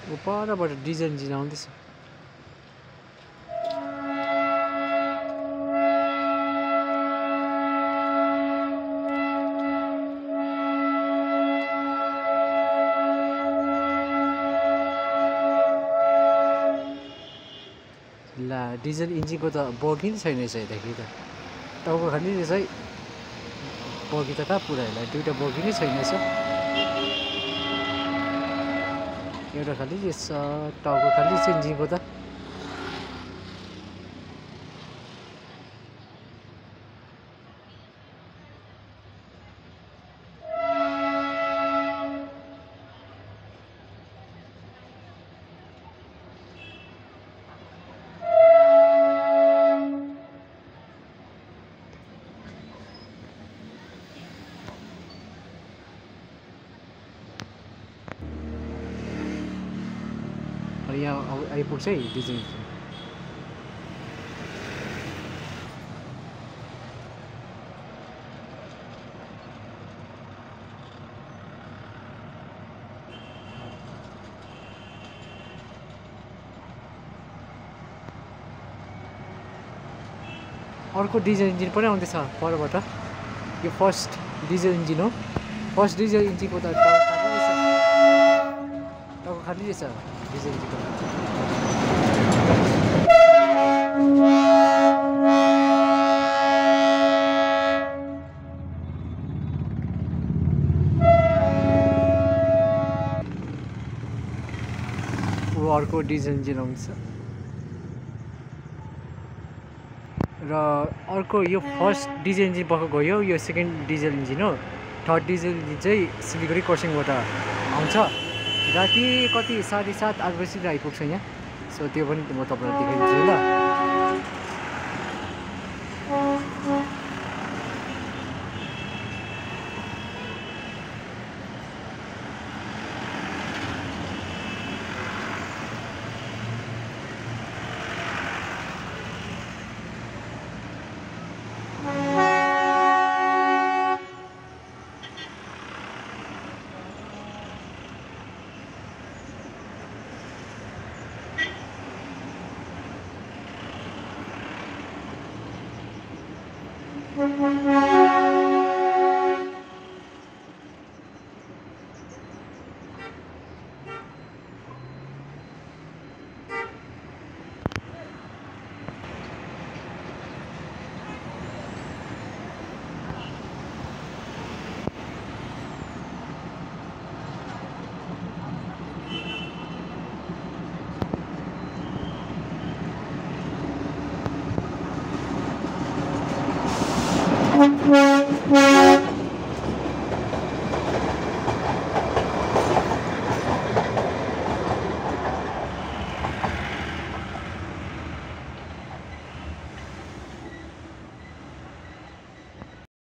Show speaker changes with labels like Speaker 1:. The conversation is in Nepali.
Speaker 1: परबाट डिजल इन्जिन आउँदैछ ला डिजल इन्जिनको त बगी नै छैन रहेछ हेर्दाखेरि त टाउको खाली रहेछ है बगी त कहाँ पुऱ्यायो दुईवटा बगी नै छैन रहेछ एउटा खाली रहेछ टाउको खाली रहेछ इन्जिनको त यहाँ आइपुग्छ है डिजल इन्जिन अर्को डिजल इन्जिन पनि आउँदैछ परबाट यो फर्स्ट डिजल इन्जिन हो फर्स्ट डिजल इन्जिनको त टाउको खाली रहेछ डिजल इन्जिनको अर्को डिजल इन्जिन आउँछ र अर्को यो फर्स्ट डिजल इन्जिन पक्क गयो यो सेकेन्ड डिजल इन्जिन हो थर्ड डिजल इन्जिन चाहिँ सिलगढी खरसाङबाट आउँछ राति कति 7:30 8 बजी आइपुग्छ यहाँ सो त्यो पनि म तपाईँलाई देखाइदिन्छु ल